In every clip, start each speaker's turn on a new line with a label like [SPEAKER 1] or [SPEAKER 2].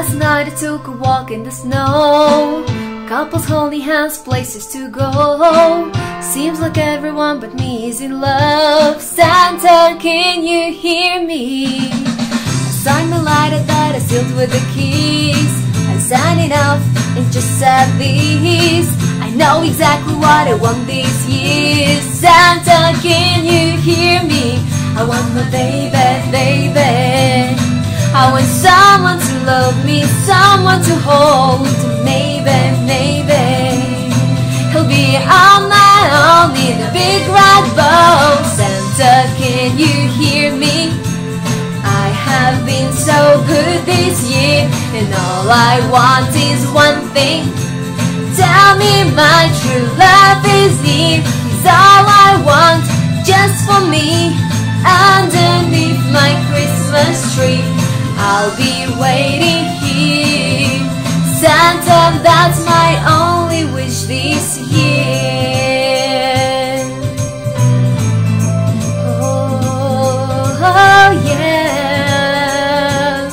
[SPEAKER 1] Last night I took a walk in the snow. Couples holding hands, places to go. Seems like everyone but me is in love. Santa, can you hear me? I signed my letter that I sealed with the keys. I'm signing off and just said this: I know exactly what I want this year. Santa, can you hear me? I want my baby, baby. I want someone to love me, someone to hold. Maybe, maybe he'll be on my own in a big red boat. Santa, can you hear me? I have been so good this year, and all I want is one thing. Tell me my true love is near. He's all I want, just for me. Underneath my Christmas tree, I'll be waiting here. Santa, that's my only wish this year. Oh yeah.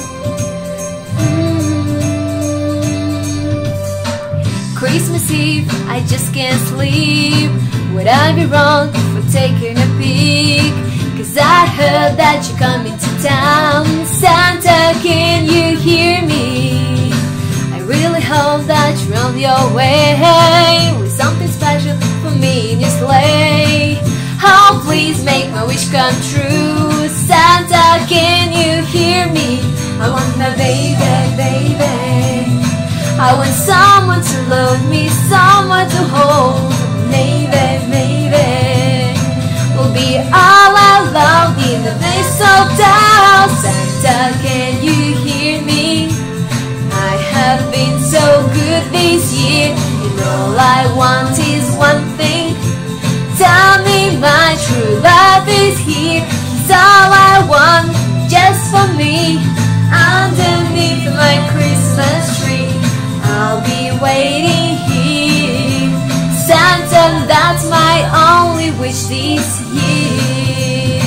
[SPEAKER 1] Christmas Eve, I just can't sleep. Would I be wrong for taking a peek? 'Cause I heard that you're coming to town. Santa, can you hear me? I really hope that you're on your way with something special for me in your sleigh. Oh, please make my wish come true. Santa, can you hear me? I want my baby, baby. I want someone to love me, someone to hold. Maybe, maybe we'll be all alone in the mistletoe. Santa, can you hear me? I have been so good this year, and all I want is one thing. Tell me my true love is here. He's all I want, just for me. Underneath my Christmas tree, I'll be waiting here. Santa, that's my only wish this year.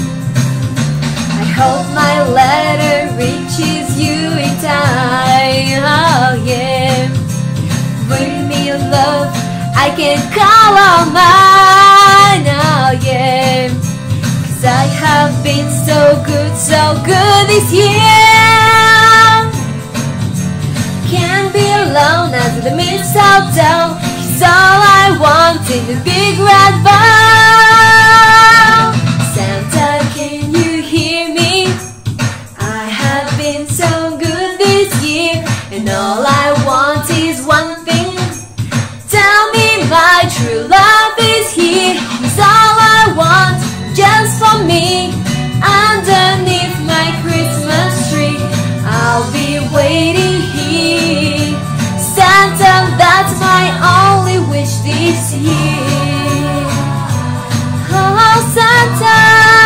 [SPEAKER 1] I hope my letter reaches you in time. Oh yeah. Bring me your love, I can call on mine. Oh yeah. 'Cause I have been so good this year. Can't be alone under the mistletoe. He's all I want in the big red boat. Santa, can you hear me? I have been so good this year, and all I want is one thing. Tell me my true love is here. He's all I want, just for me. Underneath my Christmas tree, I'll be waiting here. Santa, that's my only wish this year. Oh Santa,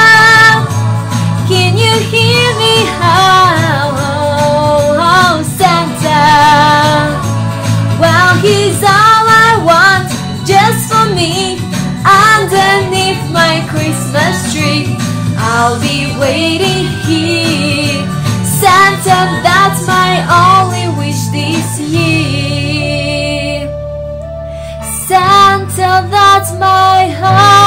[SPEAKER 1] can you hear me? Oh Santa, well, he's all I want, just for me. Underneath my Christmas tree, I'll be waiting here. Santa, that's my only wish this year. Santa, that's my heart.